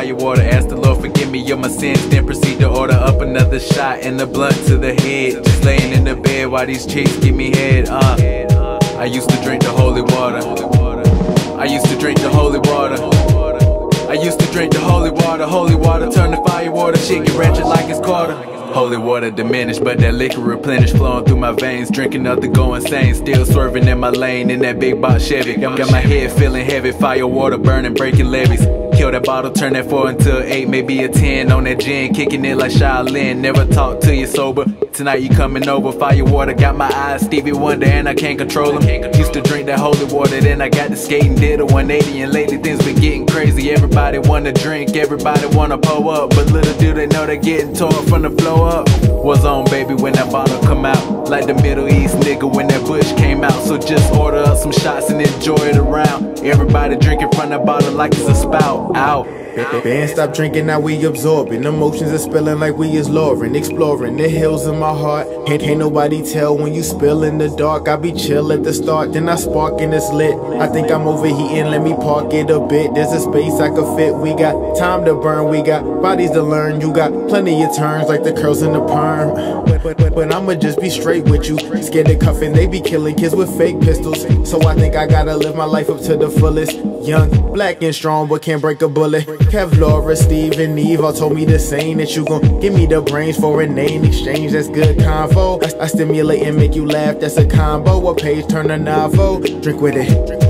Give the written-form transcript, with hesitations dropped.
fire water. Ask the Lord forgive me of my sins, then proceed to order up another shot and a blunt to the head. Just laying in the bed while these chicks give me head. I used to drink the holy water. I used to drink the holy water. I used to drink the holy water. Holy water turn to fire water. Shit get ratchet like it's Carter. Holy water diminished, but that liquor replenished, flowing through my veins, drinking up to go insane. Still swerving in my lane in that big box Chevy. Got my head feeling heavy, fire water burning, breaking levees. Kill that bottle, turn that 4 into an 8, maybe a 10 on that gin, kicking it like Shaolin. Never talk till you sober. Tonight you coming over, fire water got my eyes Stevie Wonder and I can't control them. Used to drink that holy water, then I got to skating, did a 180, and lately things been getting crazy. Everybody wanna drink, everybody wanna pull up, but little do they know they're getting torn from the flow up. Was on baby when that bottle come out, like the Middle East nigga when that Bush came out. So just order up some shots and enjoy it around. Everybody drinking from the bottle like it's a spout. Out. Band stop drinking, now we absorbing. Emotions are spilling like we is Lauren. Exploring the hills in my heart. Ain't nobody tell when you spill in the dark. I be chill at the start, then I spark and it's lit. I think I'm overheating, let me park it a bit. There's a space I could fit. We got time to burn, we got bodies to learn. You got plenty of turns like the curls in the perm. But I'ma just be straight with you. Scared of cuffing, they be killing kids with fake pistols. So I think I gotta live my life up to the fullest. Young, black and strong, but can't break a bullet. Kevlar, Steve and Eve all told me the same, that you gon' give me the brains for a name exchange. That's good convo. I stimulate and make you laugh, that's a combo. A page turn a novel. Drink with it.